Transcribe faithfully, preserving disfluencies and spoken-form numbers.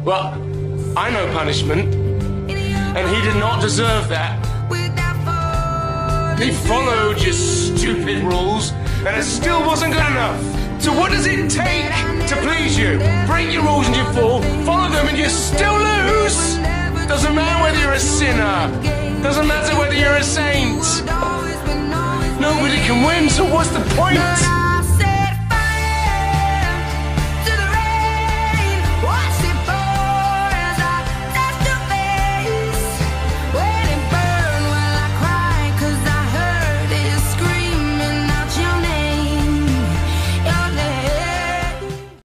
Well, I know punishment, and he did not deserve that. He followed your stupid rules, and it still wasn't good enough. So what does it take to please you? Break your rules and you fall, follow them and you still lose? Doesn't matter whether you're a sinner. Doesn't matter whether you're a saint. Nobody can win, so what's the point?